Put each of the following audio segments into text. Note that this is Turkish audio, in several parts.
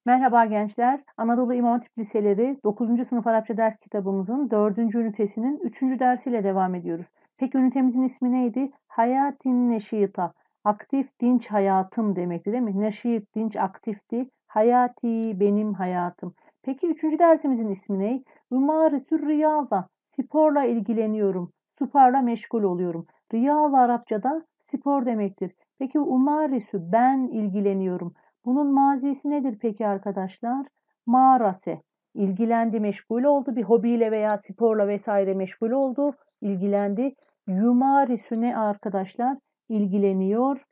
Merhaba gençler. Anadolu İmam Hatip Liseleri 9. sınıf Arapça ders kitabımızın 4. ünitesinin 3. dersiyle devam ediyoruz. Peki ünitemizin ismi neydi? Hayatin neşita. Aktif, dinç hayatım demekti değil mi? Neşit, dinç, aktifti. Hayati, benim hayatım. Peki 3. dersimizin ismi ne? Ümarisür riyaza. Sporla ilgileniyorum. Sporla meşgul oluyorum. Riyaza Arapçada spor demektir. Peki umarisü ben ilgileniyorum. Bunun mazisi nedir peki arkadaşlar? Marase. İlgilendi, meşgul oldu. Bir hobiyle veya sporla vesaire meşgul oldu, ilgilendi. Yumarisü ne arkadaşlar? İlgileniyor.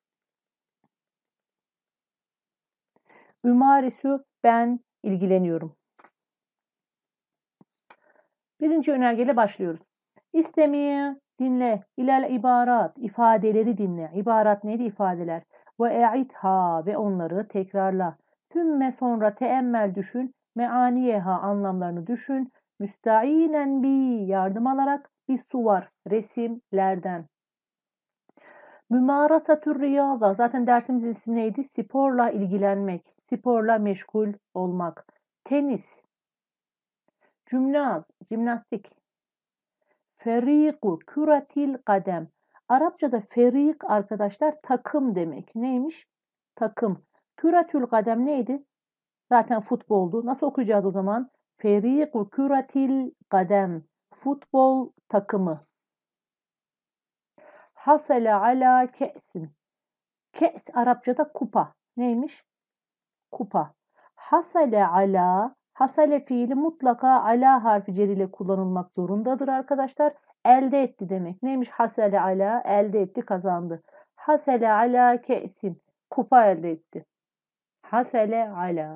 Ümarisü ben ilgileniyorum. Birinci önergeyle başlıyoruz. İstemi, dinle. İlel ibarat, ifadeleri dinle. İbarat neydi? İfadeler. Ve e'itha ve onları tekrarla. Tümme sonra teemmel düşün. Meaniyeha anlamlarını düşün. Müstainen bi yardım alarak bir suvar, resimlerden. Mümarasatür riyaza zaten dersimizin ismi neydi? Sporla ilgilenmek, sporla meşgul olmak. Tenis, jimnastik, Feriku küretil kadem. Arapçada ferik arkadaşlar takım demek. Neymiş? Takım. Küretül kadem neydi? Zaten futboldu. Nasıl okuyacağız o zaman? Feriku küretil kadem. Futbol takımı. Hasele ala ke'sin. Ke's Arapçada kupa. Neymiş? Kupa. Hasale ala, hasale fiili mutlaka ala harfi ceriyle kullanılmak zorundadır arkadaşlar. Elde etti demek. Neymiş hasale ala? Elde etti, kazandı. Hasale ala kesin. Kupa elde etti. Hasale ala.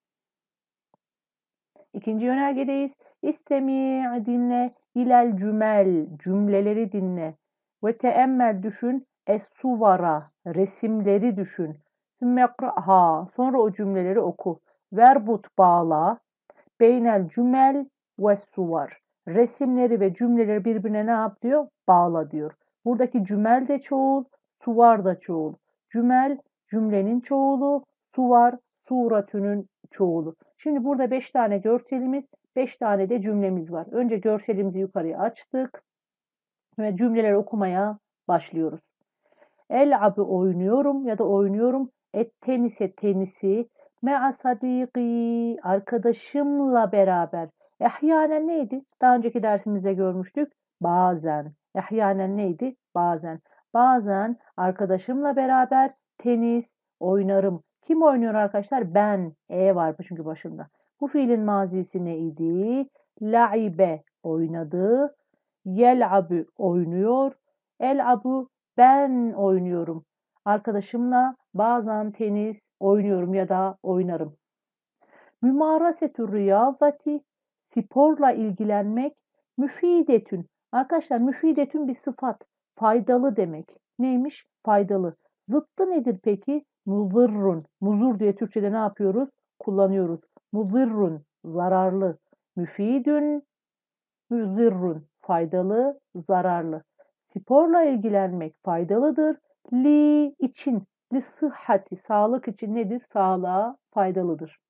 İkinci yönergedeyiz. İstemi dinle, ilel cümel, cümleleri dinle. Ve teemmel düşün, es-suvara, resimleri düşün. Sümmekraha, sonra o cümleleri oku. Verbut bağla, beynel cümel ve suvar. Resimleri ve cümleleri birbirine ne yap diyor? Bağla diyor. Buradaki cümel de çoğul, suvar da çoğul. Cümel cümlenin çoğulu, suvar suratünün çoğulu. Şimdi burada 5 tane görselimiz, 5 tane de cümlemiz var. Önce görselimizi yukarıya açtık ve cümleleri okumaya başlıyoruz. El'abı oynuyorum ya da oynuyorum. Tenise tenisi. Me'a sadiki arkadaşımla beraber. Ehyanen neydi? Daha önceki dersimizde görmüştük. Bazen. Ehyanen neydi? Bazen. Bazen arkadaşımla beraber tenis oynarım. Kim oynuyor arkadaşlar? Ben. Var çünkü başında. Bu fiilin mazisi neydi? La'ibe oynadı. Yel'abü oynuyor. El'abu ben oynuyorum. Arkadaşımla bazen tenis oynuyorum ya da oynarım. Mümarasetü riyazati sporla ilgilenmek müfidetün. Arkadaşlar müfidetün bir sıfat. Faydalı demek. Neymiş? Faydalı. Zıttı nedir peki? Muzırrun. Muzur diye Türkçe'de ne yapıyoruz? Kullanıyoruz. Muzırrun. Zararlı. Müfidün. Müzirrun. Faydalı. Zararlı. Sporla ilgilenmek faydalıdır. Li için. Li sıhhati. Sağlık için nedir? Sağlığa faydalıdır.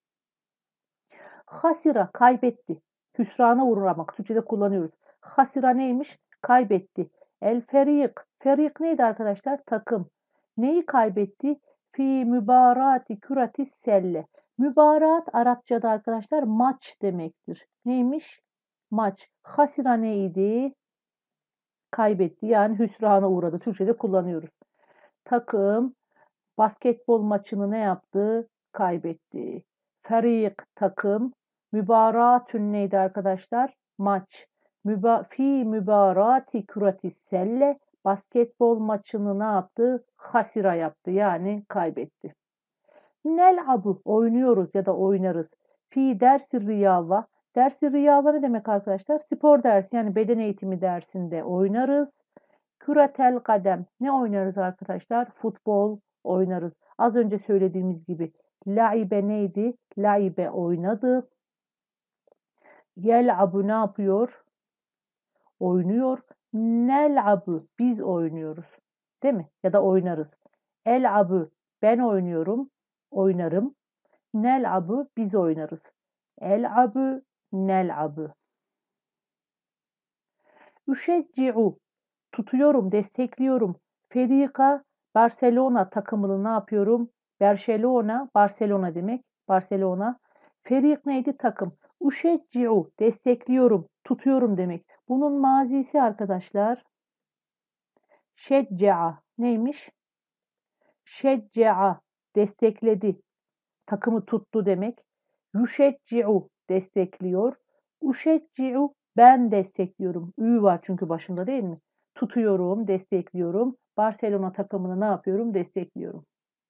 Hasira kaybetti. Hüsrana uğramak. Türkçe'de kullanıyoruz. Hasira neymiş? Kaybetti. El ferik. Ferik neydi arkadaşlar? Takım. Neyi kaybetti? Fi mübarati küratis selle. Mübarat Arapçada arkadaşlar maç demektir. Neymiş? Maç. Hasira neydi? Kaybetti. Yani hüsrana uğradı. Türkçe'de kullanıyoruz. Takım basketbol maçını ne yaptı? Kaybetti. Ferik takım. Mübaratün neydi arkadaşlar? Maç. Fi mübarati küratis selle basketbol maçını ne yaptı? Hasira yaptı. Yani kaybetti. Nel'abu oynuyoruz ya da oynarız. Fi dersi riyalla. Dersi riyalla ne demek arkadaşlar? Spor dersi yani beden eğitimi dersinde oynarız. Küretel kadem. Ne oynarız arkadaşlar? Futbol oynarız. Az önce söylediğimiz gibi laibe neydi? Laibe oynadı. Yel'abu ne yapıyor? Oynuyor. Nel'abu biz oynuyoruz. Değil mi? Ya da oynarız. El'abu ben oynuyorum. Oynarım. Nel'abı biz oynarız. El'abı nel'abı. Üşecci'u tutuyorum, destekliyorum. Ferika Barcelona takımını ne yapıyorum? Barcelona demek. Barcelona. Ferik neydi? Takım. Üşecci'u destekliyorum, tutuyorum demek. Bunun mazisi arkadaşlar şecca'a neymiş? Şecca'a destekledi, takımı tuttu demek. Yuşecci'u destekliyor. Uşecci'u ben destekliyorum. Ü var çünkü başında değil mi? Tutuyorum, destekliyorum. Barcelona takımını ne yapıyorum? Destekliyorum.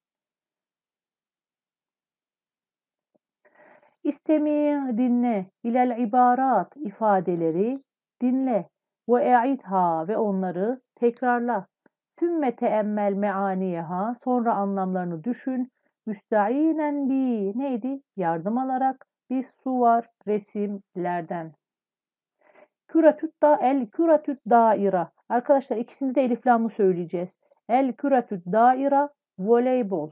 İstemi dinle. İlel ibarat ifadeleri dinle. Ve e'idha ve onları tekrarla. Sümme teemmel meaniyeha sonra anlamlarını düşün. Müsta'inen bi neydi? Yardım alarak bir suvar resimlerden. Küratüt daira. Arkadaşlar ikisini de eliflamlı söyleyeceğiz. El küratüt daira voleybol.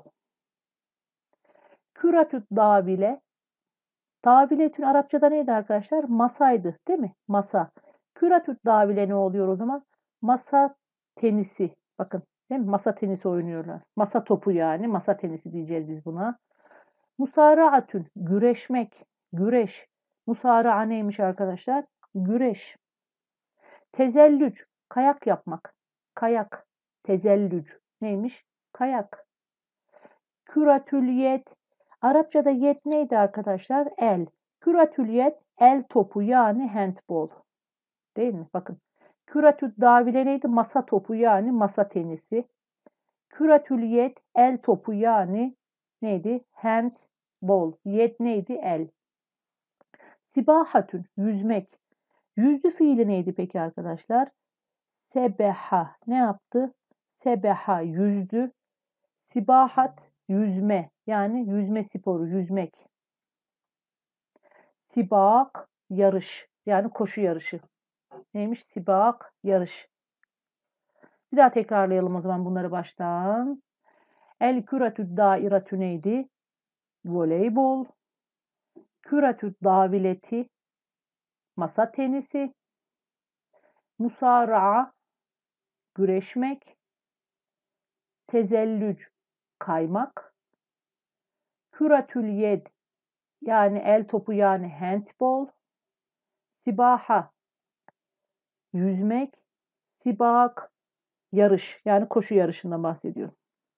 Küratüt davile. Daviletün Arapçada neydi arkadaşlar? Masaydı değil mi? Masa. Küratüt davile ne oluyor o zaman? Masa tenisi. Bakın değil mi? Masa tenisi oynuyorlar. Masa topu yani. Masa tenisi diyeceğiz biz buna. Musaraatün güreşmek. Güreş. Musara'a neymiş arkadaşlar? Güreş. Tezellüc kayak yapmak. Kayak. Tezellüc neymiş? Kayak. Küratül yet. Arapçada yet neydi arkadaşlar? El. Küratül yet el topu yani handball. Değil mi? Bakın. Küratül davile neydi? Masa topu yani masa tenisi. Küratül yet el topu yani neydi? Handball. Yet neydi? El. Sibahatün yüzmek. Yüzdü fiili neydi peki arkadaşlar? Sebeha. Ne yaptı? Sebeha yüzdü. Sibahat yüzme. Yani yüzme sporu, yüzmek. Sibak yarış. Yani koşu yarışı. Neymiş? Sibak yarış. Bir daha tekrarlayalım o zaman bunları baştan. El küratü dairatü neydi? Voleybol. Küratü davileti masa tenisi. Musara'a güreşmek. Tezellüc kaymak. Küratül yed yani el topu yani handball. Sibaha yüzmek. Sibak yarış yani koşu yarışından bahsediyor.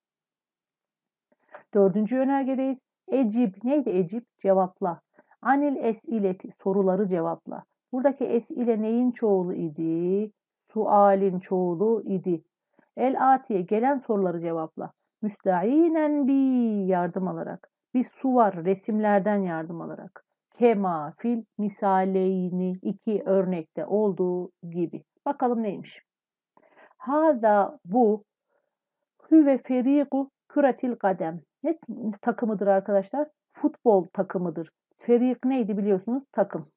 Dördüncü yönergedeyiz. Ecib neydi ecib? Cevapla. Anil esileti soruları cevapla. Buradaki esile neyin çoğulu idi? Sualin çoğulu idi. El atiye gelen soruları cevapla. Müsta'inen bi yardım alarak. Bir suvar resimlerden yardım alarak. Kema fil misaleyni iki örnekte olduğu gibi. Bakalım neymiş? Hada bu Hüve feriku küretil kadem. Ne takımıdır arkadaşlar? Futbol takımıdır. Ferik neydi biliyorsunuz? Takım.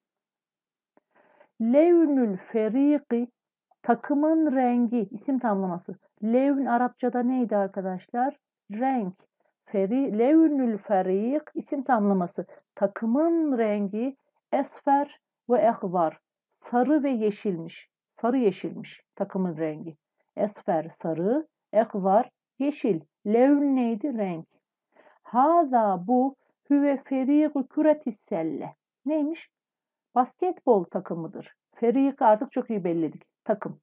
Levnül feriki takımın rengi, isim tamlaması. Levn Arapçada neydi arkadaşlar? Renk. Levnül ferik isim tamlaması. Takımın rengi esfer ve ehvar. Sarı ve yeşilmiş. Sarı yeşilmiş takımın rengi. Esfer sarı, ehvar yeşil. Levn neydi? Renk. Haza bu hüve feriku küretisselle. Neymiş? Basketbol takımıdır. Ferik artık çok iyi belledik. Takım.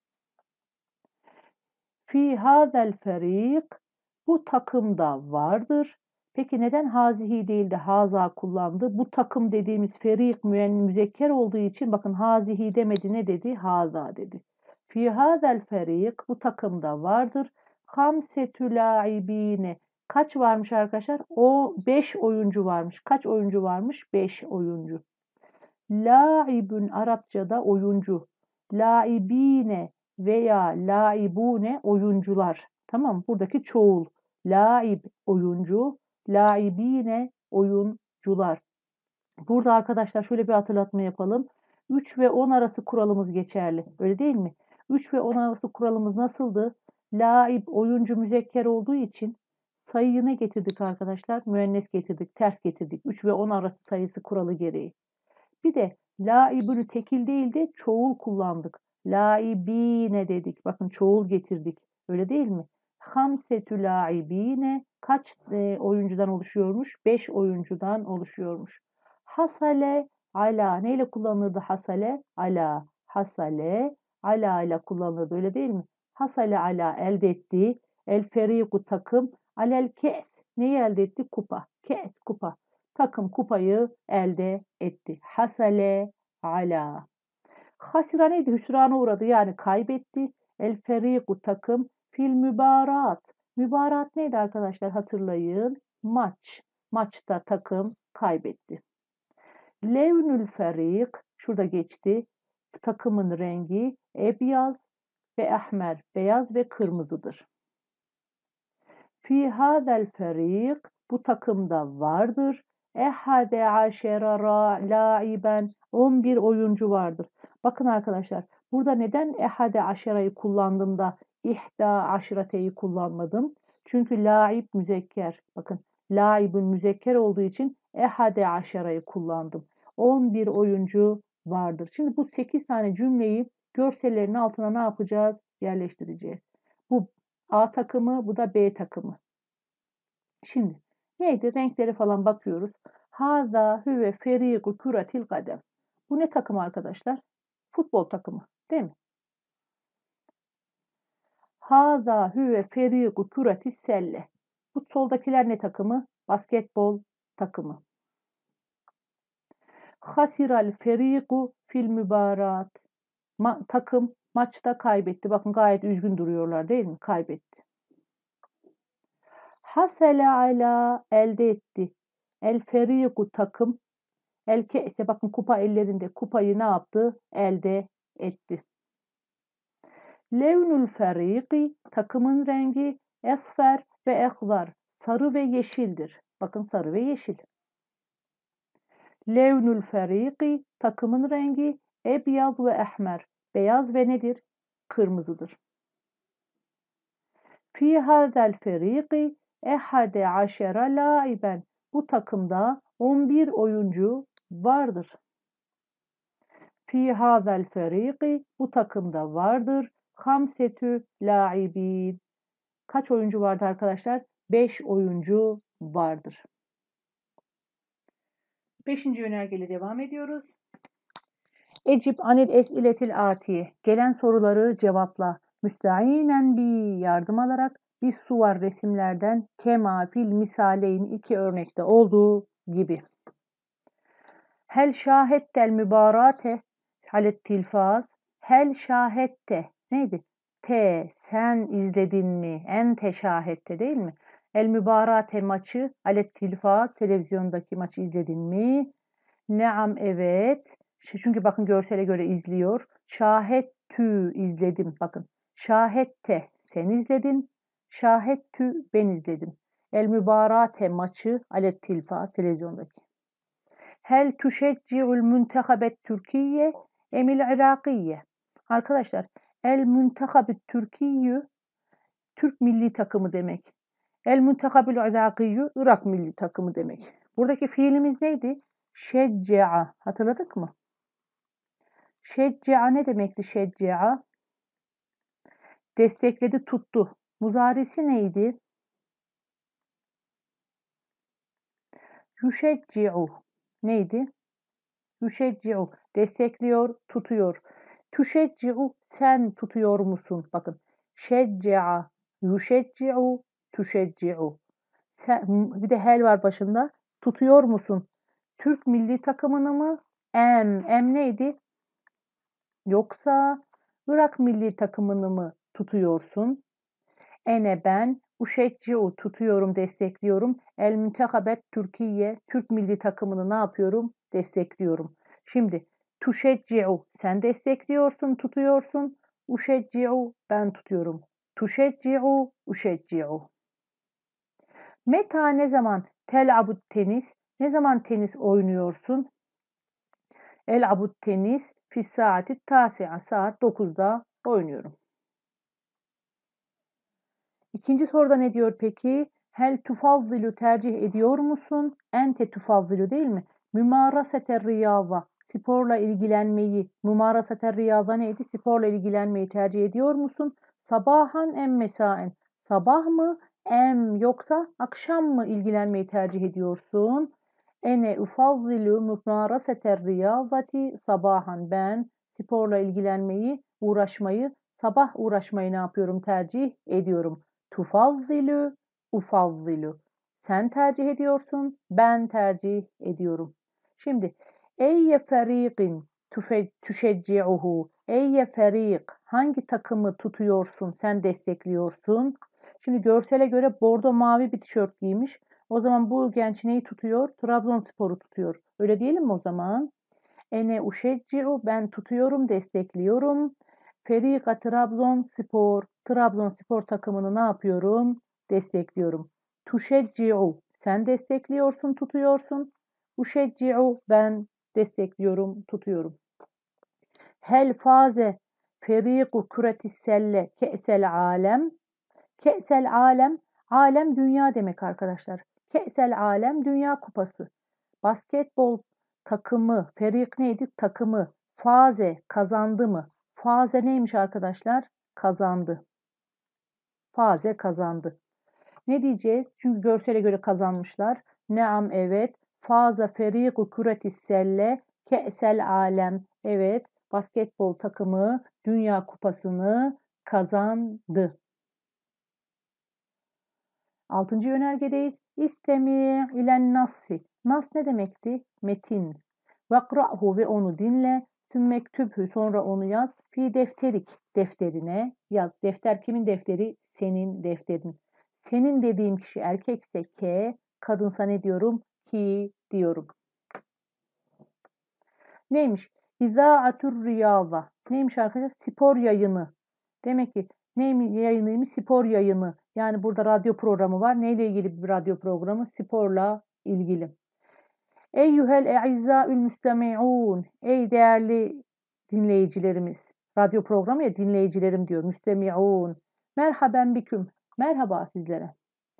Fi hazel ferik bu takımda vardır. Peki neden hazihi değil de haza kullandı? Bu takım dediğimiz ferik müzekker olduğu için bakın hazihi demedi ne dedi? Haza dedi. Fi hazel ferik bu takımda vardır. Hamsetü laibine. Kaç varmış arkadaşlar? O 5 oyuncu varmış. Kaç oyuncu varmış? 5 oyuncu. Laibün Arapçada oyuncu. Laibine veya laibune oyuncular. Tamam buradaki çoğul. Laib oyuncu, laibine oyuncular. Burada arkadaşlar şöyle bir hatırlatma yapalım. 3 ve 10 arası kuralımız geçerli. Öyle değil mi? 3 ve 10 arası kuralımız nasıldı? Laib oyuncu müzekker olduğu için Sayıyı ne getirdik arkadaşlar? Müennes getirdik, ters getirdik. 3 ve 10 arası sayısı kuralı gereği. Bir de laibünü tekil değil de çoğul kullandık. Laibine dedik. Bakın çoğul getirdik. Öyle değil mi? Hamsetü laibine kaç oyuncudan oluşuyormuş? 5 oyuncudan oluşuyormuş. Hasale ala neyle kullanılırdı hasale? Ala. Hasale ala ile kullanılırdı öyle değil mi? Hasale ala elde etti. El feriku takım. Alel kes. Neyi elde etti? Kupa. Kes kupa. Takım kupayı elde etti. Hasale ala. Hasira neydi? Hüsrana uğradı yani kaybetti. El feriku takım fil mübarat. Mübarat neydi arkadaşlar hatırlayın. Maç. Maçta takım kaybetti. Levnül ferik şurada geçti. Takımın rengi ebyaz ve ahmer. Beyaz ve kırmızıdır. Fi hadel ferik bu takımda vardır. Ehade aşera laiben 11 oyuncu vardır. Bakın arkadaşlar burada neden ehade aşerayı kullandım da ihda aşireteyi kullanmadım? Çünkü laib müzekker. Bakın laibün müzekker olduğu için ehade aşerayı kullandım. 11 oyuncu vardır. Şimdi bu 8 tane cümleyi görsellerin altına ne yapacağız? Yerleştireceğiz. Bu A takımı, bu da B takımı. Şimdi neydi? Renkleri falan bakıyoruz. Haza huve feriqu kuratil kadem. Bu ne takım arkadaşlar? Futbol takımı, değil mi? Haza huve feriqu kuratis selle. Bu soldakiler ne takımı? Basketbol takımı. Hasiral feriqu fil mübarat. Takım maçta kaybetti. Bakın gayet üzgün duruyorlar değil mi? Kaybetti. Hasele ala elde etti. El feriqu takım. El ke'se bakın kupa ellerinde. Kupayı ne yaptı? Elde etti. Levnul feriqi takımın rengi esfer ve ehzar. Sarı ve yeşildir. Bakın sarı ve yeşil. Levnul feriqi takımın rengi ebyaz ve ehmer. Beyaz ve nedir? Kırmızıdır. Fi hazel feriqi ehade aşera laiben. Bu takımda 11 oyuncu vardır. Fi hazel feriqi bu takımda vardır. Hamsetü laibin. Kaç oyuncu vardı arkadaşlar? 5 oyuncu vardır. 5. yönergeyle devam ediyoruz. Ecib anil es'iletil atiye. Gelen soruları cevapla. Müsta'inen bi yardım alarak bir suvar resimlerden kema fil misaleyn 2 örnekte olduğu gibi. Hel şahettel mübarate halet tilfaz. Hel şahette neydi? Sen izledin mi? Ente şahette değil mi? El mübarate maçı alet tilfaz televizyondaki maçı izledin mi? Neam evet. Çünkü bakın görsele göre izliyor. Şahettü izledim. Bakın. Şahette sen izledin. Şahettü ben izledim. El mübarate maçı alet tilfaz televizyondaki. Hel tuşecci'ul müntehabet Türkiye emil Irakiye. Arkadaşlar el müntehabet Türkiye Türk milli takımı demek. El müntehabül Irakiye Irak milli takımı demek. Buradaki fiilimiz neydi? Şecca'a. Hatırladık mı? Şecca'a ne demekti şecca'a? Destekledi, tuttu. Muzarisi neydi? Yuşecci'u. Neydi? Yuşecci'u. Destekliyor, tutuyor. Tuşecci'u. Sen tutuyor musun? Bakın. Şecca'a. Yuşecci'u. Tuşecci'u. Bir de hel var başında. Tutuyor musun? Türk milli takımını mı? Em neydi? Yoksa Irak milli takımını mı tutuyorsun? Ene ben uşecciu tutuyorum, destekliyorum. El müntehabet Türkiye Türk milli takımını ne yapıyorum? Destekliyorum. Şimdi tuşecciu sen destekliyorsun, tutuyorsun. Uşecciu ben tutuyorum. Tuşecciu, uşecciu. Meta ne zaman? Tel'abut tenis. Ne zaman tenis oynuyorsun? El'abut tenis fi saati tasi'a saat 9'da oynuyorum. İkinci soruda ne diyor peki? Hel tufazzilu tercih ediyor musun? Ente tufazzilu değil mi? Mümaraseter riyaza. Sporla ilgilenmeyi. Mümaraseter riyaza neydi? Sporla ilgilenmeyi tercih ediyor musun? Sabahan em mesaen. Sabah mı em yoksa akşam mı ilgilenmeyi tercih ediyorsun? Ene ufazzilu mümaraseter riyazati sabahan. Ben sporla ilgilenmeyi, uğraşmayı, sabah uğraşmayı ne yapıyorum? Tercih ediyorum. Tufazzilu ufazzilu. Sen tercih ediyorsun, ben tercih ediyorum. Şimdi eyye feriqin tüşecci'uhu. Eyye ferik. Hangi takımı tutuyorsun, sen destekliyorsun? Şimdi görsele göre bordo mavi bir tişört giymiş. O zaman bu genç neyi tutuyor? Trabzonspor'u tutuyor. Öyle diyelim mi o zaman? Ene uşecci'u ben tutuyorum, destekliyorum. Ferika Trabzonspor. Trabzonspor takımını ne yapıyorum? Destekliyorum. Tuşecci'u sen destekliyorsun, tutuyorsun. Uşecci'u ben destekliyorum, tutuyorum. Hel faze feriku küretisselle ke'sel alem. Ke'sel alem, alem dünya demek arkadaşlar. Ke'sel alem dünya kupası. Basketbol takımı, ferik neydi? Takımı. Faze kazandı mı? Faze neymiş arkadaşlar? Kazandı. Faze kazandı. Ne diyeceğiz? Çünkü görsele göre kazanmışlar. Neam evet. Faza feriku küretis selle ke'sel alem. Evet. Basketbol takımı Dünya Kupası'nı kazandı. 6. yönergedeyiz. İstemi ilen nassi. Nas ne demekti? Metin. Vakra'hu ve onu dinle. Tümmektübhü sonra onu yaz. Fi defterik defterine yaz. Defter kimin defteri? Senin defterin. Senin dediğim kişi erkekse ke, kadınsa ne diyorum? Ki diyorum. Neymiş? İza'atür riyaza. Neymiş arkadaşlar? Spor yayını. Demek ki neymiş yayınıymış? Spor yayını. Yani burada radyo programı var. Neyle ilgili bir radyo programı? Sporla ilgili. Eyyuhel e'izzâül müstemi'ûn. Ey değerli dinleyicilerimiz. Radyo programı ya dinleyicilerim diyor. Müstemi'ûn. Merhaben biküm. Merhaba sizlere.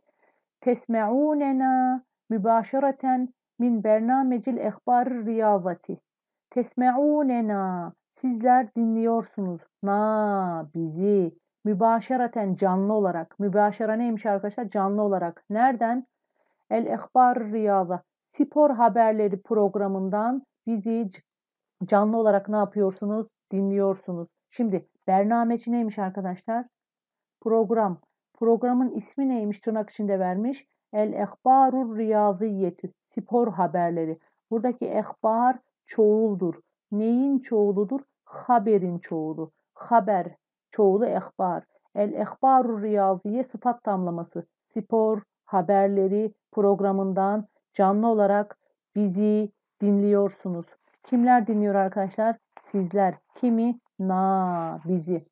Tesme'ûnena mübaşereten min bernamecil ehbar riyazati. Tesme'ûnena. Sizler dinliyorsunuz. Na bizi. Mübaşereten canlı olarak. Mübaşere neymiş arkadaşlar? Canlı olarak. Nereden? El ehbar riyaza. Spor haberleri programından bizi canlı olarak ne yapıyorsunuz? Dinliyorsunuz. Şimdi bernameci neymiş arkadaşlar? Program. Programın ismi neymiş? Tırnak içinde vermiş. El ehbarur riyaziyetü. Spor haberleri. Buradaki ehbar çoğuldur. Neyin çoğuludur? Haberin çoğulu. Haber çoğulu ehbar. El ehbarur riyaziye sıfat tamlaması. Spor haberleri programından canlı olarak bizi dinliyorsunuz. Kimler dinliyor arkadaşlar? Sizler. Kimi? Na, bizi.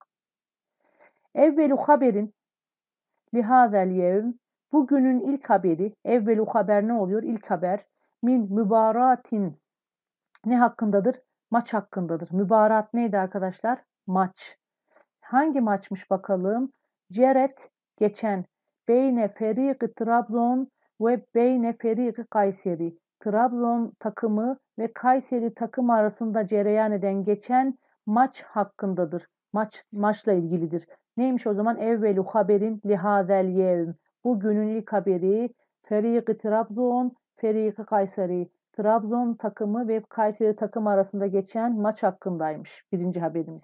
Evvelu haberin lihazel yevm. Bugünün ilk haberi. Evvelu haber ne oluyor? İlk haber. Min mübaratin. Ne hakkındadır? Maç hakkındadır. Mübarat neydi arkadaşlar? Maç. Hangi maçmış bakalım? Ceret geçen. Beyne Feriki Trabzon ve Beyne Feriki Kayseri. Trabzon takımı ve Kayseri takımı arasında cereyan eden geçen maç hakkındadır. Maçla ilgilidir. Neymiş o zaman? Evvelu haberin lihazel yevm. Bugünün ilk haberi Feriki Trabzon, Feriki Kayseri. Trabzon takımı ve Kayseri takımı arasında geçen maç hakkındaymış. Birinci haberimiz.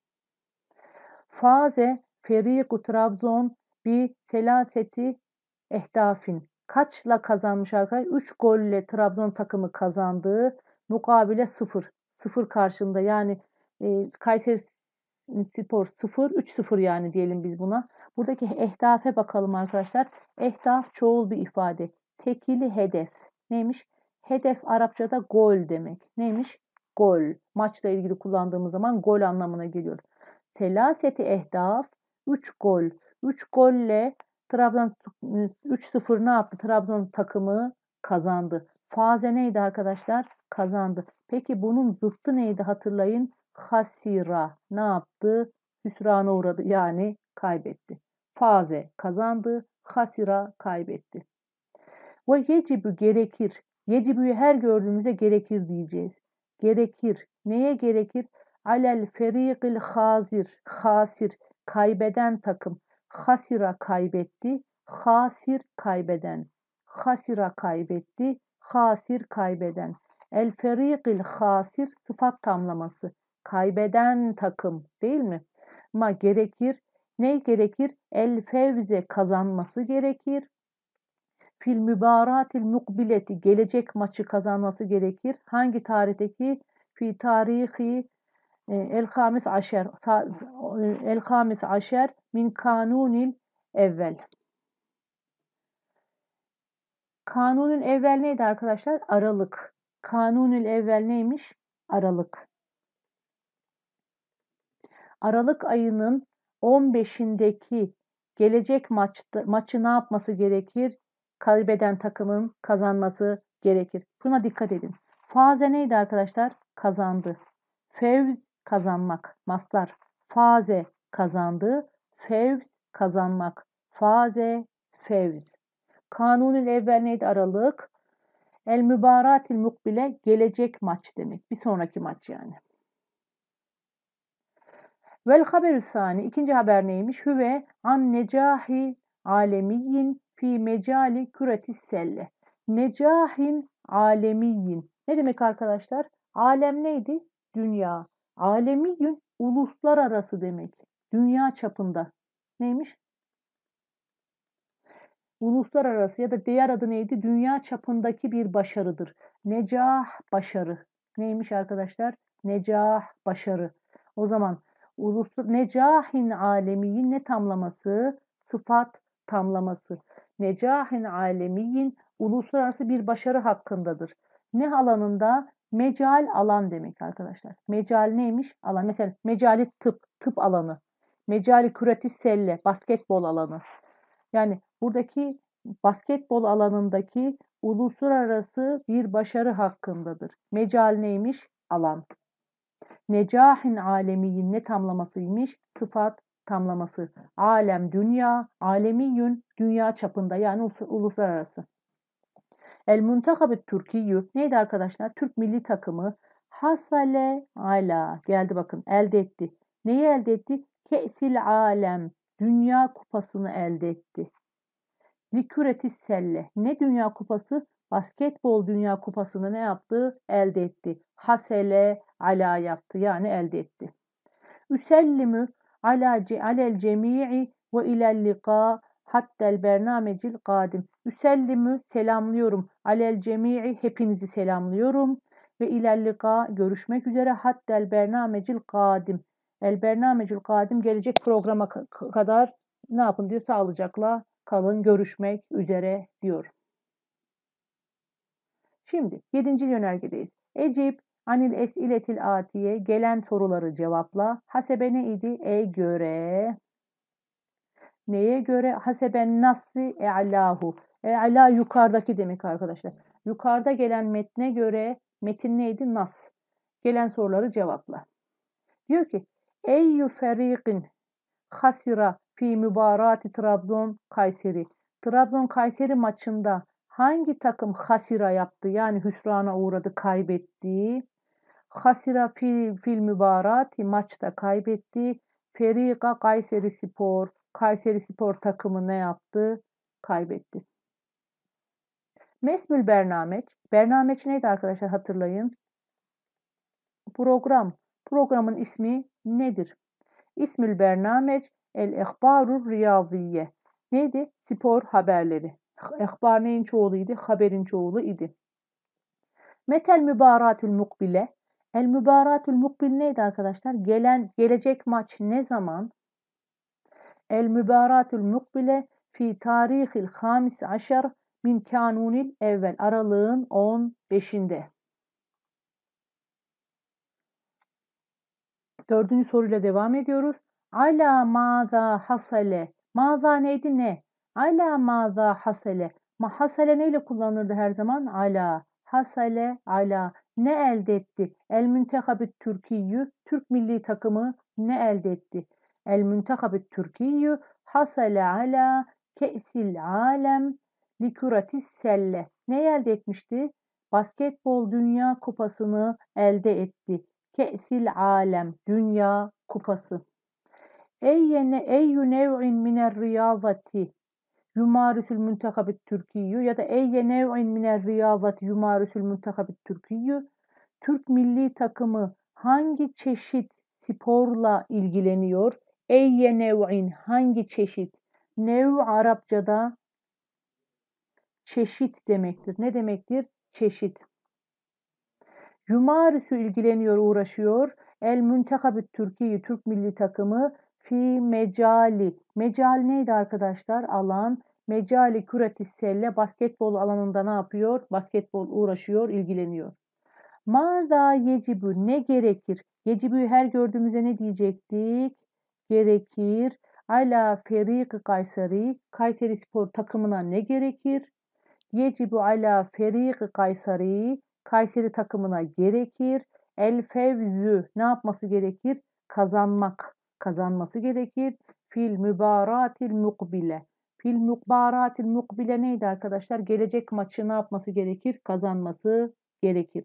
Faze Feriku Trabzon bi selaseti ehdafin. Kaçla kazanmış arkadaşlar? 3 golle Trabzon takımı kazandığı mukabele 0. 0 karşında yani Kayseri Spor 0, 3-0 yani diyelim biz buna. Buradaki ehdafe bakalım arkadaşlar. Ehdaf çoğul bir ifade. Tekili hedef. Neymiş? Hedef Arapçada gol demek. Neymiş? Gol. Maçla ilgili kullandığımız zaman gol anlamına geliyor. Selaseti ehdaf 3 gol. 3 golle Trabzon 3-0 ne yaptı? Trabzon takımı kazandı. Faze neydi arkadaşlar? Kazandı. Peki bunun zıttı neydi hatırlayın? Hasira ne yaptı? Hüsrana uğradı yani kaybetti. faze kazandı, hasira kaybetti. Ve yecibü gerekir. Yecibü'yü her gördüğümüzde gerekir diyeceğiz. Gerekir. Neye gerekir? Alel ferikil hasir kaybeden takım. Hasira kaybetti, hasir kaybeden. Hasira kaybetti, hasir kaybeden. El ferikil hasir sıfat tamlaması. Kaybeden takım değil mi? Ama gerekir. Ne gerekir? El fevze kazanması gerekir. Fil mübaratil mukbileti gelecek maçı kazanması gerekir. Hangi tarihteki? Fi tarihi el hamis aşer min kanunil evvel. Kanunun evvel neydi arkadaşlar? Aralık. Kanunun evvel neymiş? Aralık. Aralık ayının 15'indeki gelecek maçı ne yapması gerekir? Kaybeden takımın kazanması gerekir. Buna dikkat edin. Faze neydi arkadaşlar? Kazandı. Fevz kazanmak. Mastar. Faze kazandı. Fevz kazanmak. Faze, fevz. Kanunun evvel neydi? Aralık. El mübaratil mukbile gelecek maç demek. Bir sonraki maç yani. Vel haberü sani ikinci haber neymiş? Hüve an necahi alemiyin fi mecali küretis selle. Necahin alemiyin. Ne demek arkadaşlar? Alem neydi? Dünya. Alemiyün uluslararası demek. Dünya çapında. Neymiş? Uluslararası ya da diğer adı neydi? Dünya çapındaki bir başarıdır. Necah başarı. Neymiş arkadaşlar? Necah başarı. O zaman necahin alemiyin ne tamlaması? Sıfat tamlaması. Necahin alemiyin uluslararası bir başarı hakkındadır. Ne alanında? Mecal alan demek arkadaşlar. Mecal neymiş? Alan. Mesela mecali tıp alanı. Mecali küretis selle, basketbol alanı. Yani buradaki basketbol alanındaki uluslararası bir başarı hakkındadır. Mecal neymiş? Alan. Necahin alemiyin ne tamlamasıymış? Sıfat tamlaması. Alem dünya, alemiyün dünya çapında yani uluslararası. El muntakabı Türkiyyü neydi arkadaşlar? Türk milli takımı hasale ala geldi bakın elde etti. Neyi elde etti? Ke'sil alem dünya kupasını elde etti. Liküretis selle. Ne dünya kupası? Basketbol dünya kupasını ne yaptı? Elde etti. Hasele ala yaptı. Yani elde etti. Üsellimü alel cemi'i ve ilel liqa hattel bernamecil kadim. Üsellimü selamlıyorum. Alel cemi'i hepinizi selamlıyorum. Ve ilel liqa görüşmek üzere hattel bernamecil kadim. El bernamecil kadim gelecek programa kadar ne yapın diyor? Sağlıcakla kalın, görüşmek üzere diyor. Şimdi 7. yönergedeyiz. Ecib anil esiletil atiye gelen soruları cevapla. Hasebe neydi? Göre. Neye göre? Haseben nassi e'lahu. E'la yukarıdaki demek arkadaşlar. Yukarıda gelen metne göre metin neydi? Nas. Gelen soruları cevapla. Diyor ki Eyyü feriqin hasira fi mübarati Trabzon Kayseri. Trabzon Kayseri maçında hangi takım hasira yaptı? Yani hüsrana uğradı, kaybetti. Hasira fil mübarati maçta kaybetti. Ferika Kayseri Spor. Kayseri Spor takımı ne yaptı? Kaybetti. Mesmül bernameç. Bernameç neydi arkadaşlar hatırlayın. Program. Programın ismi nedir? İsmül bernameç el-ehbarur riyaziye. Neydi? Spor haberleri. Ehbar neyin çoğuluydu? Haberin çoğulu idi. Metel mübaratül mukbile. El mübaratül mukbil neydi arkadaşlar? Gelecek maç ne zaman? El mübaratül mukbile fi tarihil hamis aşer min kanunil evvel. Aralığın 15'inde. 4. soruyla devam ediyoruz. Ala maza hasale. Maza neydi? Ne? Ala maza hasale. Hasale neyle kullanılırdı her zaman? Ala. Hasale ala. Ne elde etti? El müntekabit Türkiyyü. Türk milli takımı ne elde etti? El müntekabit Türkiyyü Hasale ala ke'sil alem li kuratis selle. Ne elde etmişti? Basketbol Dünya Kupası'nı elde etti. Ke'sil alem, Dünya Kupası. Eyyü nev'in miner riyazati yumarisül müntekabit Türkiyyü ya da eyye nev'in miner riyazati yumarisül müntekabit Türkiyyü. Türk milli takımı hangi çeşit sporla ilgileniyor? Eyye nev'in, hangi çeşit? Nev Arapçada çeşit demektir. Ne demektir? Çeşit. Yumarisü ilgileniyor, uğraşıyor. El müntekabit Türkiye, Türk milli takımı fi mecali. Mecal neydi arkadaşlar? Alan. Mecali küretisselle, basketbol alanında ne yapıyor? Basketbol uğraşıyor, ilgileniyor. Maza yecibü, ne gerekir? Yecibü her gördüğümüzde ne diyecektik? Gerekir. Ala ferik Kayseri, Kayseri Spor takımına ne gerekir? Yecibu ala ferik Kayseri, Kayseri takımına gerekir. El fevzü, ne yapması gerekir? Kazanmak, kazanması gerekir. Fil mübaratil mukbile. Fil mübaratil mukbile neydi arkadaşlar? Gelecek maçı ne yapması gerekir? Kazanması gerekir.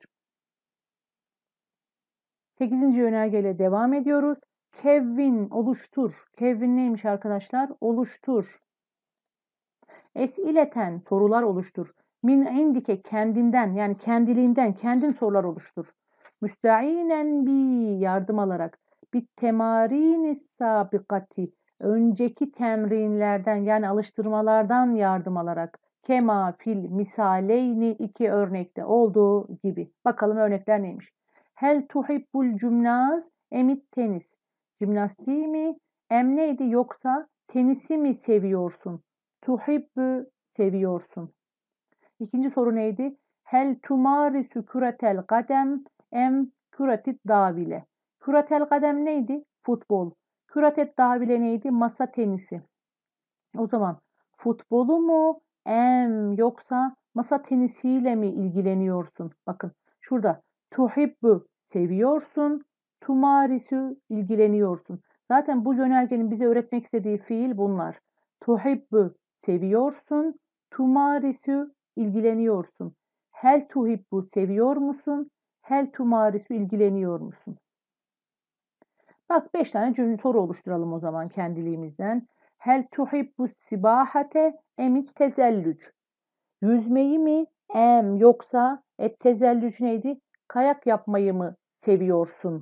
8. yönergeyle devam ediyoruz. Kevvin, oluştur. Kevvin neymiş arkadaşlar? Oluştur. Esileten, sorular oluştur. Min indike, kendinden, yani kendiliğinden, kendin sorular oluştur. Müsteinen bi, yardım alarak. Bit temarini sabikati, önceki temrinlerden, yani alıştırmalardan yardım alarak. Kema fil misaleyni, iki örnekte olduğu gibi. Bakalım örnekler neymiş? Hel tuhibbul cümnaz emit tenis. Jimnastiği mi em neydi, yoksa tenisi mi seviyorsun? Tuhibbü, seviyorsun. İkinci soru neydi? Hel tumarisu küretel kadem em küretit davile. Küretel kadem neydi? Futbol. Küretet davile neydi? Masa tenisi. O zaman futbolu mu em yoksa masa tenisiyle mi ilgileniyorsun? Bakın şurada tuhibbü, seviyorsun, tumarisu, ilgileniyorsun. Zaten bu yönergenin bize öğretmek istediği fiil bunlar. Tuhibbü, seviyorsun, tumarisu, ilgileniyorsun. Hel tuhibbu, seviyor musun? Hel tumarisu, ilgileniyor musun? Bak 5 tane cümle soru oluşturalım o zaman kendiliğimizden. Hel tuhibbu sibahate emit tezellüc. Yüzmeyi mi em yoksa tezellüc neydi? Kayak yapmayı mı seviyorsun?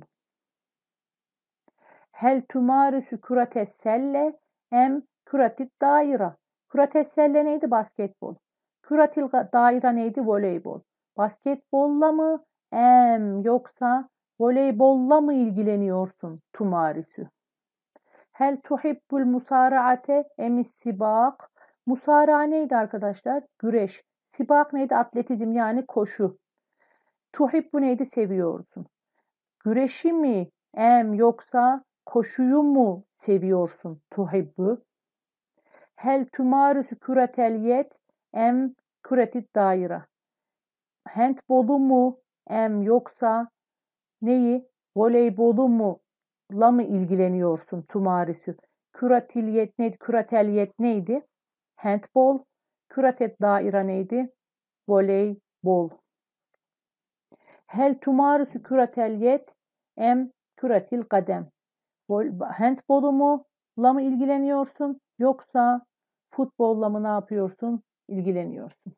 Hel tumarisu kürates selle em küratit daira. Kürates selle neydi? Basketbol. Küratil daira neydi? Voleybol. Basketbolla mı em yoksa voleybolla mı ilgileniyorsun? Tumarisü. Hel tuhibbul musara'ate emis sibak. Musara neydi arkadaşlar? Güreş. Sibak neydi? Atletizm, yani koşu. Tuhibbu neydi? Seviyorsun. Güreşi mi em yoksa koşuyu mu seviyorsun? Tuhibbu. Hel tumarisu küretel yet em küretit daira. Handbolu mu em yoksa neyi? Voleybolu mu la mı ilgileniyorsun? Tumarisü. Küratiliyet neydi? Kürateliyet neydi? Handbol. Küratet daira neydi? Voleybol. Hel tumarisü kürateliyet em küratil kadem. Handbolu mu la mı ilgileniyorsun? Yoksa futbolla mı ne yapıyorsun? İlgileniyorsun.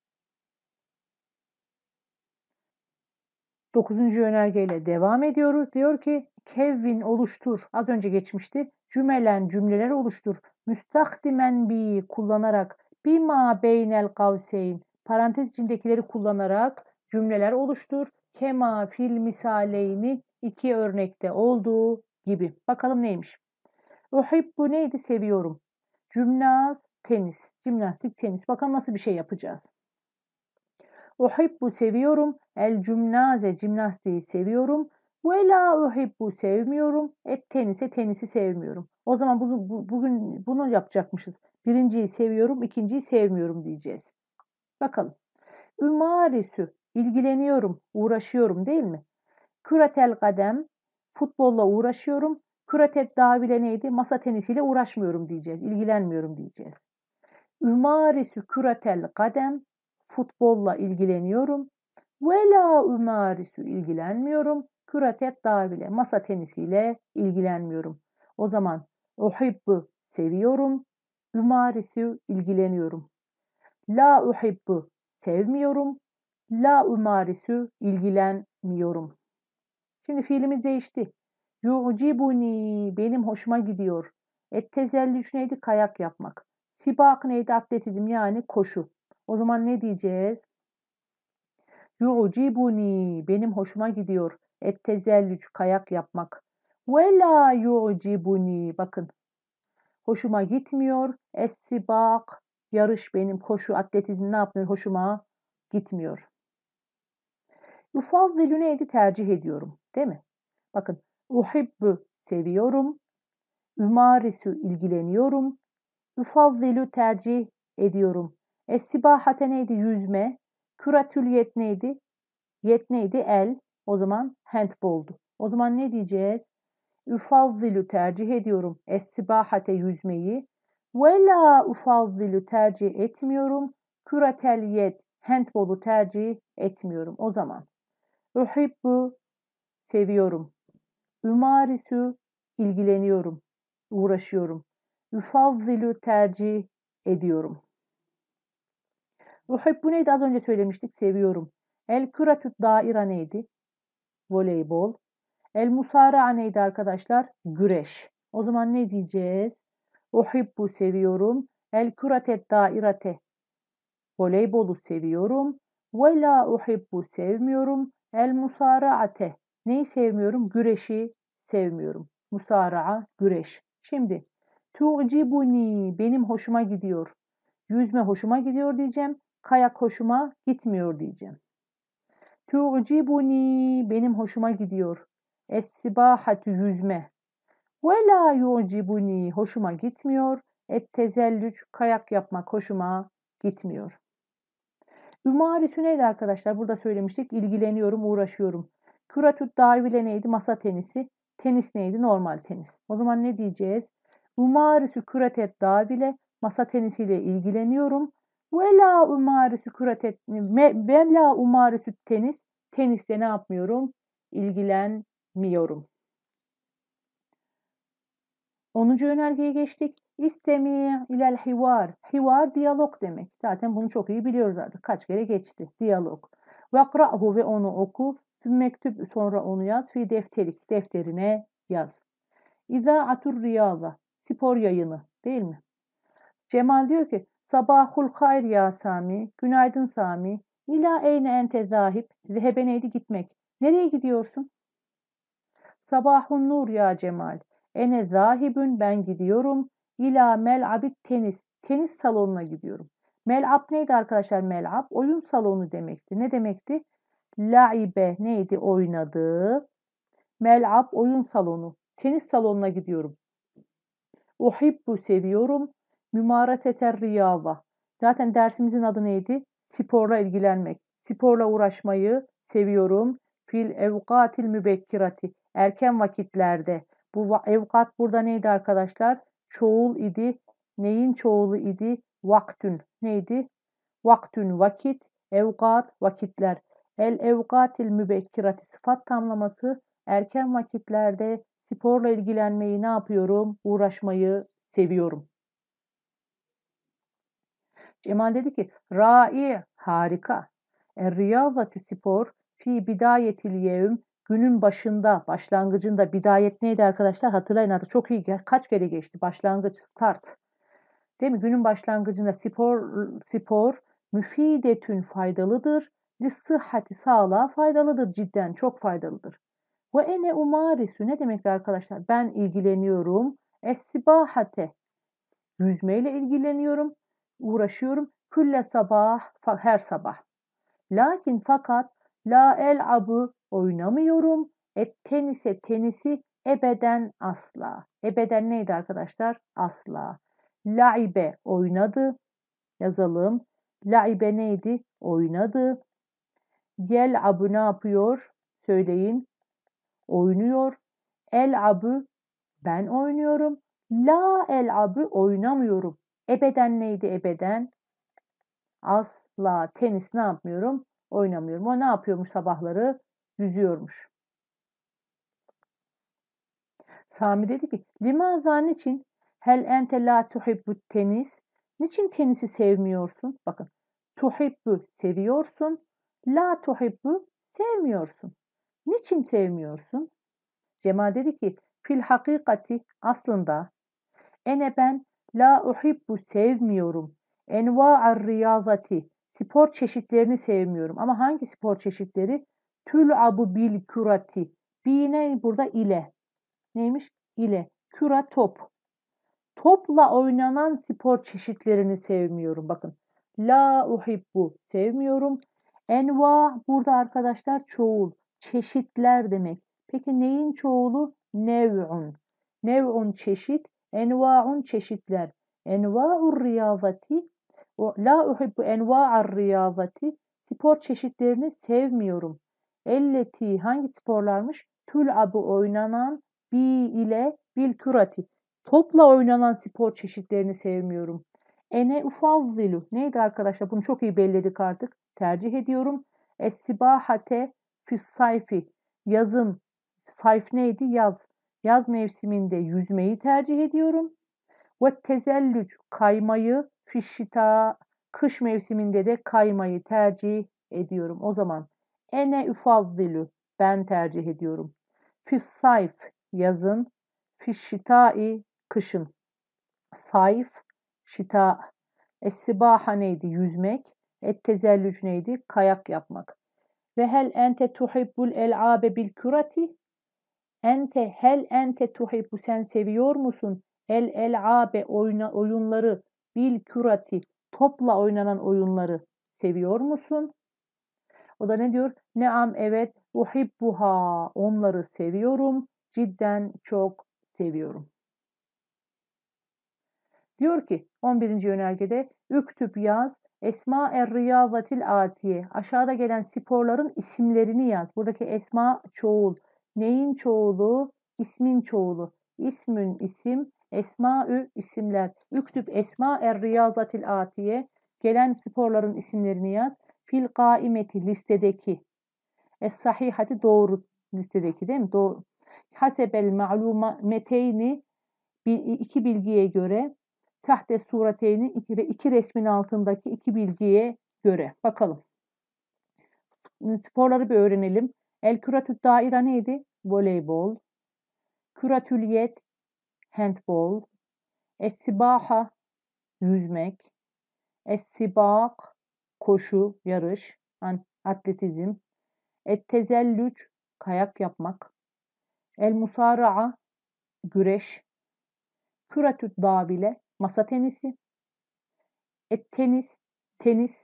9. yönergeyle devam ediyoruz. Diyor ki kevvin, oluştur. Az önce geçmişti. Cümelen, cümleleri oluştur. Müstakdimen bi, kullanarak. Bima beynel kavseyn, parantez içindekileri kullanarak cümleler oluştur. Kema fil misaleyni, iki örnekte olduğu gibi. Bakalım neymiş? Uhibbu neydi? Seviyorum. Cümnaz, tenis. Jimnastik, tenis. Bakalım nasıl bir şey yapacağız. Uhibbu, seviyorum. El cümnaze, jimnastiği seviyorum. Ve la uhibbu, sevmiyorum. Tenise, tenisi sevmiyorum. O zaman bugün bunu yapacakmışız. Birinciyi seviyorum, ikinciyi sevmiyorum diyeceğiz. Bakalım. Ümarisü, ilgileniyorum, uğraşıyorum değil mi? Küretel kadem, futbolla uğraşıyorum. Küretet davile neydi? Masa tenisiyle uğraşmıyorum diyeceğiz. İlgilenmiyorum diyeceğiz. Ümarisu küretel kadem. Futbolla ilgileniyorum. Ve la ümarisu ilgilenmiyorum. Küretet davile. Masa tenisiyle ilgilenmiyorum. O zaman uhibbu seviyorum. Ümarisu ilgileniyorum. La uhibbu sevmiyorum. La ümarisu ilgilenmiyorum. Şimdi fiilimiz değişti. Yu'cibuni benim hoşuma gidiyor. Ettezellüç neydi? Kayak yapmak. Sibak neydi? Atletizm yani koşu. O zaman ne diyeceğiz? Yu'cibuni benim hoşuma gidiyor. Ettezellüç kayak yapmak. Ve la yu'cibuni bakın hoşuma gitmiyor. Es-sibak yarış benim koşu atletizm ne yapmıyor? Hoşuma gitmiyor. Yufazzilü neydi? Tercih ediyorum. Değil mi? Bakın uhibbu seviyorum. Ümarisu ilgileniyorum. Üfazzilü tercih ediyorum. Es-sibahate neydi? Yüzme. Küratül yet neydi? Yet neydi? El. O zaman handboldu. O zaman ne diyeceğiz? Üfazzilü tercih ediyorum. Es-sibahate yüzmeyi. Ve la üfazzilü tercih etmiyorum. Küratel yet handbolu tercih etmiyorum. O zaman uhibbu seviyorum. Ümarisu ilgileniyorum, uğraşıyorum. Üfazzilü tercih ediyorum. Uhibbu neydi? Az önce söylemiştik. Seviyorum. El küretü daira neydi? Voleybol. El musara'a neydi arkadaşlar? Güreş. O zaman ne diyeceğiz? Uhibbu seviyorum. El küretet dairate. Voleybolu seviyorum. Ve la uhibbu sevmiyorum. El musara'ate. Neyi sevmiyorum? Güreşi sevmiyorum. Musara'a, güreş. Şimdi tu'cibuni benim hoşuma gidiyor. Yüzme hoşuma gidiyor diyeceğim. Kayak hoşuma gitmiyor diyeceğim. Tu'cibuni benim hoşuma gidiyor. Es-sibahatu yüzme. Ve la yu'cibuni hoşuma gitmiyor. Et-tezellüç kayak yapmak hoşuma gitmiyor. Ümarisü neydi arkadaşlar? Burada söylemiştik. İlgileniyorum, uğraşıyorum. Küratüt davile neydi? Masa tenisi. Tenis neydi? Normal tenis. O zaman ne diyeceğiz? Ümarisü küratet davile masa tenisiyle ilgileniyorum. Ve la ümarisü küratet ve la ümarisü tenis. Tenisle ne yapmıyorum? İlgilenmiyorum. 10. yönergeye geçtik. İstemi ilel hivar. Hivar diyalog demek. Zaten bunu çok iyi biliyoruz artık. Kaç kere geçti. Diyalog. Vakra'hu ve onu oku. Mektub sonra onu yaz. Fi defterik. Defterine yaz. İza'atur riyaza. Spor yayını. Değil mi? Cemal diyor ki sabahul hayr ya Sami. Günaydın Sami. İla eyne ente zahib. Zehebe neydi? Gitmek. Nereye gidiyorsun? Sabahun nur ya Cemal. Ene zahibün ben gidiyorum. İla mel'abit tenis. Tenis salonuna gidiyorum. Mel'ab neydi arkadaşlar? Mel'ab oyun salonu demekti. Ne demekti? Laibe neydi? Oynadı. Mel'ab oyun salonu. Tenis salonuna gidiyorum. Uhibbu seviyorum. Mümarateter riyaza. Zaten dersimizin adı neydi? Sporla ilgilenmek. Sporla uğraşmayı seviyorum. Fil evkatil mübekkirati. Erken vakitlerde. Bu evkat burada neydi arkadaşlar? Çoğul idi. Neyin çoğulu idi? Vaktün. Neydi? Vaktün vakit. Evkat vakitler. El evkatil mübekkirati sıfat tamlaması. Erken vakitlerde sporla ilgilenmeyi ne yapıyorum? Uğraşmayı seviyorum. Cemal dedi ki Ra'i harika. Er-riyazatü spor fi bidayetil yevm günün başında, başlangıcında bidayet neydi arkadaşlar? Hatırlayın artık çok iyi kaç kere geçti. Başlangıç start. Değil mi? Günün başlangıcında spor müfidetün faydalıdır. Sıhhati sağlığa faydalıdır cidden çok faydalıdır. Ve ene umarisu ne demek arkadaşlar? Ben ilgileniyorum. Es-sibahate yüzmeyle ilgileniyorum, uğraşıyorum. Külle sabah her sabah. Lakin fakat la el'abu oynamıyorum. Tenisi ebeden asla. Ebeden neydi arkadaşlar? Asla. Laibe oynadı. Yazalım. Laibe neydi? Oynadı. Yel'abu ne yapıyor? Söyleyin. Oynuyor. El'abu Ben oynuyorum. La el'abü oynamıyorum. Ebeden neydi ebeden? Asla tenis ne yapmıyorum? Oynamıyorum. O ne yapıyormuş sabahları? Yüzüyormuş. Sami dedi ki limaza niçin? Hel ente la tuhibbut tenis? Niçin tenisi sevmiyorsun? Bakın tuhibbu seviyorsun. La tuhibbu sevmiyorsun. Niçin sevmiyorsun? Cemal dedi ki fil hakikati aslında ben la uhibbu sevmiyorum. Enva'ar riyazati spor çeşitlerini sevmiyorum. Ama hangi spor çeşitleri? Tül'abu bil kurati. Bine burada ile. Neymiş? İle. Küre top. Topla oynanan spor çeşitlerini sevmiyorum. Bakın. La uhibbu sevmiyorum. Enva burada arkadaşlar çoğul. Çeşitler demek. Peki neyin çoğulu? Nev'un. Nev'un çeşit. Enva'un çeşitler. Enva'ur riyazati. La uhibbu enva'ar riyazati. Spor çeşitlerini sevmiyorum. Elleti hangi sporlarmış? Tül'abu oynanan bi ile bil kürati. Topla oynanan spor çeşitlerini sevmiyorum. Ene ufazzilu. Neydi arkadaşlar? Bunu çok iyi belledik artık. Tercih ediyorum. Es-sibahate fis-sayfi. Yazın. Sayf neydi? Yaz. Yaz mevsiminde yüzmeyi tercih ediyorum. Ve tezellüc. Kaymayı fişşita. Kış mevsiminde de kaymayı tercih ediyorum. O zaman ene ufazzilu. Ben tercih ediyorum. Fis-sayf. Yazın. Fişşitai kışın. Sayf, şita. Es-sibaha neydi? Yüzmek. Et-tezellüc neydi? Kayak yapmak. Ve hel ente tuhibbul el'abe bil kürati? Hel ente tuhibbu sen seviyor musun? El'abe oyunları bil kürati topla oynanan oyunları seviyor musun? O da ne diyor? Neam evet uhibbuha onları seviyorum. Cidden çok seviyorum. Diyor ki 11. yönergede üktüp yaz esma er-riyazatil atiye. Aşağıda gelen sporların isimlerini yaz. Buradaki esma çoğul. Neyin çoğulu? İsmin çoğulu. İsmün isim, esmaü isimler. Üktüp esma er-riyazatil atiye. Gelen sporların isimlerini yaz. Fil kaimeti listedeki. Es-sahihati doğru listedeki değil mi? Doğru. Hasebel ma'lumeteyni iki bilgiye göre tahte sureteyni iki resmin altındaki iki bilgiye göre. Bakalım. Sporları bir öğrenelim. El küratü daira neydi? Voleybol. Küratül yet handbol. Es-sibaha yüzmek. Es-sibak koşu, yarış, atletizm. Et-tezellüc kayak yapmak. El-musara'a güreş. Küratü davile masa tenisi. Tenis.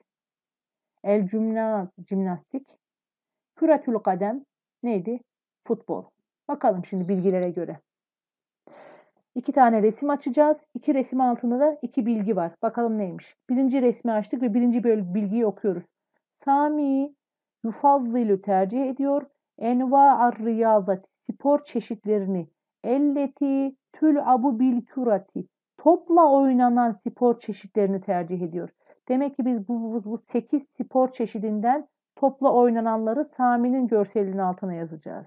Jimnastik. Küratül kadem neydi? Futbol. Bakalım şimdi bilgilere göre. İki tane resim açacağız. İki resim altında da iki bilgi var. Bakalım neymiş? Birinci resmi açtık ve birinci bilgiyi okuyoruz. Sami yufazzilu tercih ediyor. Enva'ar riyazati spor çeşitlerini elleti tül'abu bil kürati topla oynanan spor çeşitlerini tercih ediyor. Demek ki biz bu 8 spor çeşidinden topla oynananları Sami'nin görselinin altına yazacağız.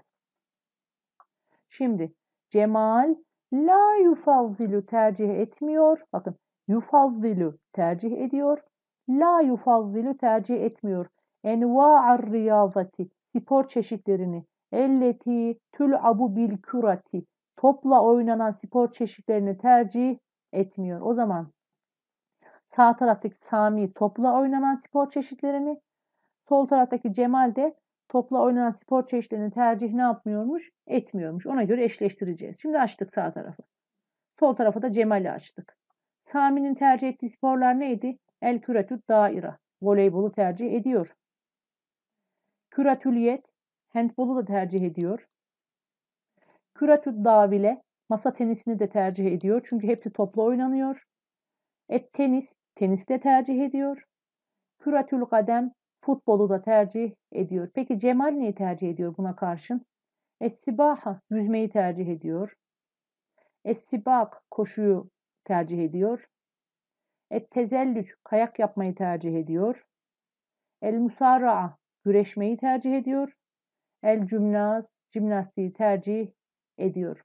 Şimdi Cemal la yufazzilu tercih etmiyor. Bakın yufazzilu tercih ediyor. La yufazzilu tercih etmiyor. Enva'ar riyazati spor çeşitlerini elleti tül'abu bil kürati topla oynanan spor çeşitlerini tercih etmiyor. O zaman sağ taraftaki Sami topla oynanan spor çeşitlerini, sol taraftaki Cemal de topla oynanan spor çeşitlerini tercih ne yapmıyormuş? Etmiyormuş. Ona göre eşleştireceğiz. Şimdi açtık sağ tarafı. Sol tarafa da Cemal'i açtık. Sami'nin tercih ettiği sporlar neydi? El küretü daira. Voleybolu tercih ediyor. Küratüliyet. Handbolu da tercih ediyor. Küratü davile. Masa tenisini de tercih ediyor. Çünkü hepsi topla oynanıyor. Tenis de tercih ediyor. Küratül kadem. Futbolu da tercih ediyor. Peki Cemal neyi tercih ediyor buna karşın? Es-sibaha yüzmeyi tercih ediyor. Es-sibak koşuyu tercih ediyor. Et-tezellüc kayak yapmayı tercih ediyor. El-musara'a güreşmeyi tercih ediyor. El-cümnaz jimnastiği tercih ediyor.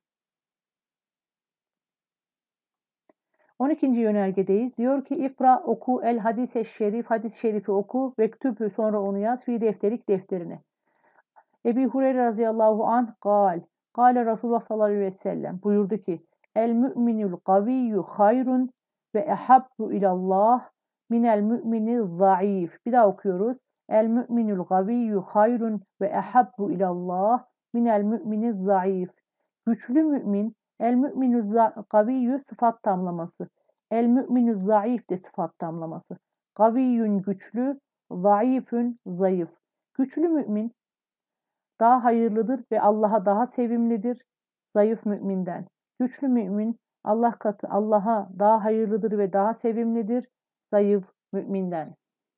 12. yönergedeyiz. Diyor ki ikra oku el hadise şerif, hadis-i şerifi oku ve kütübü sonra onu yaz fi defterik defterine. Ebi Hureyre radıyallahu anh Kale Resulullah sallallahu aleyhi ve sellem buyurdu ki el müminul kaviyyü hayrun ve ehabbu ilallah minel mümini zayıf. Bir daha okuyoruz. El müminul kaviyyü hayrun ve ehabbu ilallah minel mümini zayıf. Güçlü mümin, el müminul kaviyyü sıfat tamlaması. El müminul zayıf de sıfat tamlaması. Kaviyyün güçlü, zayıfün zayıf. Güçlü mümin daha hayırlıdır ve Allah'a daha sevimlidir zayıf müminden. Güçlü mümin Allah'a daha hayırlıdır ve daha sevimlidir zayıf müminden.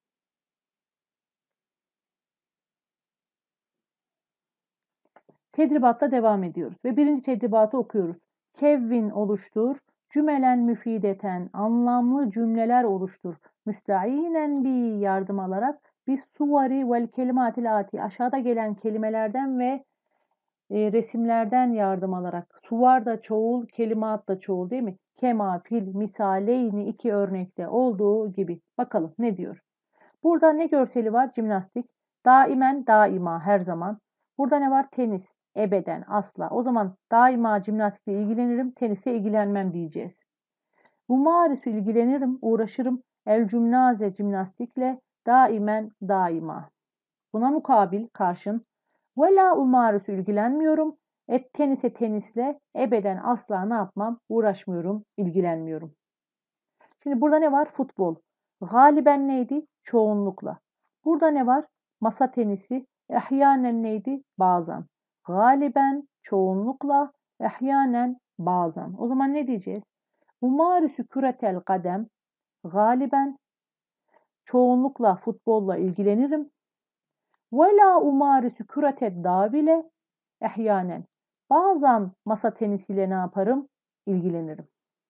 Tedribatta devam ediyoruz ve birinci tedribatı okuyoruz. Kevvin oluştur, cümelen müfideten, anlamlı cümleler oluştur. Müsta'inen bi yardım alarak bis suvari vel kelimatil ati aşağıda gelen kelimelerden ve resimlerden yardım alarak. Suvar da çoğul, kelimat da çoğul değil mi? Kema, fil, misaleyni iki örnekte olduğu gibi. Bakalım ne diyor? Burada ne görseli var? Jimnastik. Daimen, daima, her zaman. Burada ne var? Tenis, ebeden, asla. O zaman daima jimnastikle ilgilenirim, tenise ilgilenmem diyeceğiz. Umarisü ilgilenirim, uğraşırım. El cümnaze jimnastikle daimen, daima. Buna mukabil, karşın. Ve la umarisü ilgilenmiyorum. Tenise tenisle ebeden asla ne yapmam? Uğraşmıyorum, ilgilenmiyorum. Şimdi burada ne var? Futbol. Galiben neydi? Çoğunlukla. Burada ne var? Masa tenisi. Ehyanen neydi? Bazen. Galiben çoğunlukla, ehyanen bazen. O zaman ne diyeceğiz? Umarisü küretel kadem. Galiben çoğunlukla futbolla ilgilenirim. Ve la umarisü küreted davile ehyanen. Bazen masa tenisiyle ne yaparım? İlgilenirim.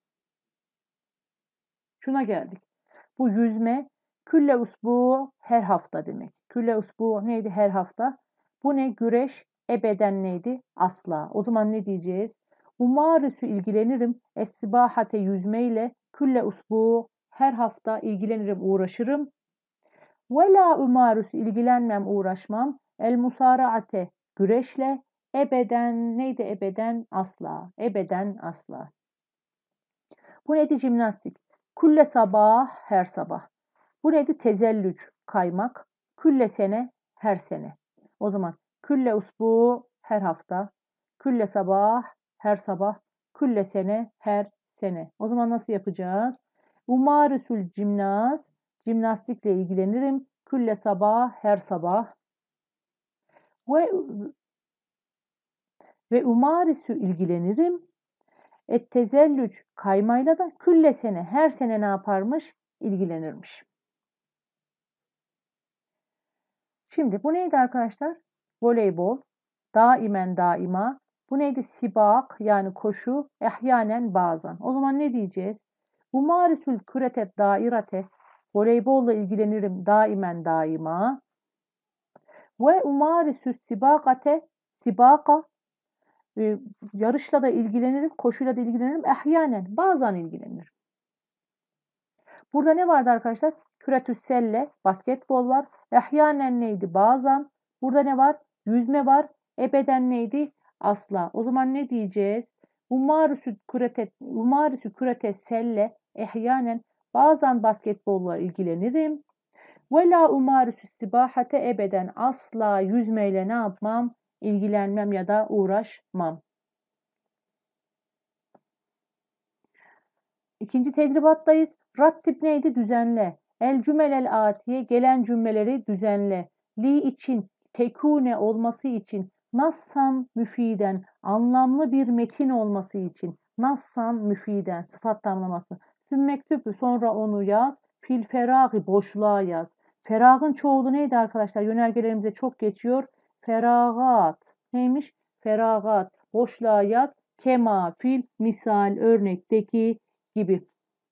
Şuna geldik. Bu yüzme külle usbu her hafta demek. Külle usbu neydi? Her hafta. Bu ne? Güreş ebeden neydi? Asla. O zaman ne diyeceğiz? Umarisü ilgilenirim. Es-sibahate yüzmeyle külle usbu her hafta ilgilenirim, uğraşırım. Ve la umarus ilgilenmem, uğraşmam. El musaraate güreşle ebeden neydi? Ebeden asla. Ebeden asla. Bu neydi? Jimnastik. Külle sabah her sabah. Bu neydi? Tezellüç kaymak. Külle sene her sene. O zaman külle usbu her hafta. Külle sabah her sabah. Külle sene her sene. O zaman nasıl yapacağız? Umarisül cimnaz. Jimnastikle ilgilenirim. Külle sabah her sabah. Ve umarisü ilgilenirim. Tezellüç kaymayla da külle sene her sene ne yaparmış? İlgilenirmiş. Şimdi bu neydi arkadaşlar? Voleybol. Daimen daima. Bu neydi? Sibak yani koşu. Ehyanen bazen. O zaman ne diyeceğiz? Umarisül küretet dairate. Voleybolla ilgilenirim daimen daima. Ve umarisü sibakate. Sibaka. Yarışla da ilgilenirim. Koşuyla da ilgilenirim. Ehyanen. Bazen ilgilenirim. Burada ne vardı arkadaşlar? Küretüsselle. Basketbol var. Ehyanen neydi? Bazen. Burada ne var? Yüzme var. Ebeden neydi? Asla. O zaman ne diyeceğiz? Umarisü küretes selle ehyanen bazen basketbolla ilgilenirim. Ve la umarisü sibahate ebeden asla yüzmeyle ne yapmam? İlgilenmem ya da uğraşmam. İkinci tedribattayız. Rattib neydi? Düzenle. El cümelel atiye gelen cümleleri düzenle. Li için, tekune olması için, nassan müfiden, anlamlı bir metin olması için, nassan müfiden, sıfat tamlaması. Sümmektüpü sonra onu yaz, fil feragi boşluğa yaz. Feragın çoğulu neydi arkadaşlar? Yönergelerimize çok geçiyor. Feragat. Neymiş? Feragat. Boşluğa yaz. Kema, fil, misal, örnekteki gibi.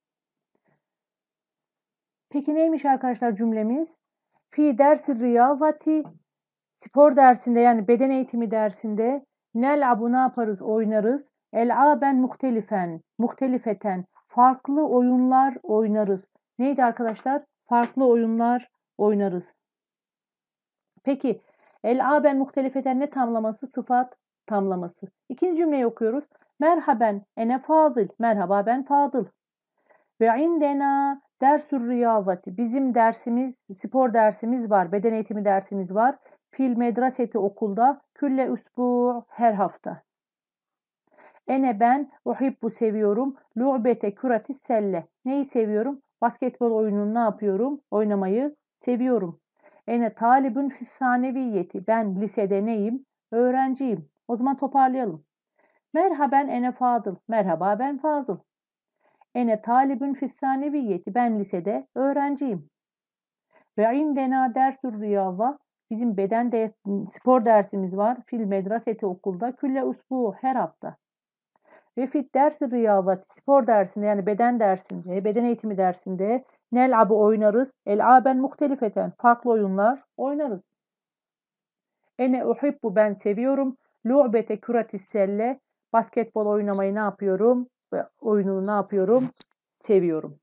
Peki neymiş arkadaşlar cümlemiz? Fi dersi riyazati, spor dersinde yani beden eğitimi dersinde nel'abu ne yaparız, oynarız. El'aben muhtelifen, muhtelifeten, farklı oyunlar oynarız. Neydi arkadaşlar? Farklı oyunlar oynarız. Peki el'aben muhtelifeten ne tamlaması? Sıfat tamlaması. İkinci cümleyi okuyoruz. Merhaben ene fazıl. Merhaba ben Fadıl. Ve indena dersür riyazati. Bizim dersimiz, spor dersimiz var. Beden eğitimi dersimiz var. Fil medreseti okulda. Külle usbu her hafta. Ene ben uhibbu seviyorum. Lu'bete küratis selle. Neyi seviyorum? Basketbol oyununu ne yapıyorum? Oynamayı seviyorum. Ene talibün fissaneviyeti. Ben lisede neyim? Öğrenciyim. O zaman toparlayalım. Merhaben ene Fadıl. Merhaba ben Fazıl. Ene talibün fissaneviyeti. Ben lisede öğrenciyim. Ve indena dersur riyava. Bizim spor dersimiz var. Fil medreseti okulda. Külle usbu her hafta. Ve fit dersi riyazat spor dersinde yani beden dersinde, beden eğitimi dersinde nel'abu oynarız. El'aben muhtelifeten farklı oyunlar oynarız. Ene uhibbu ben seviyorum. Lu'bete küratis selle basketbol oynamayı ne yapıyorum? Ve oyunu ne yapıyorum? Seviyorum.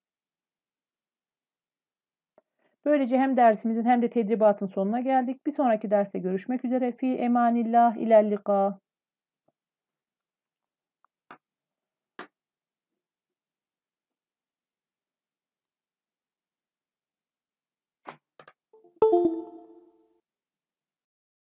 Böylece hem dersimizin hem de tedribatın sonuna geldik. Bir sonraki derste görüşmek üzere. Fi emanillah ilellika.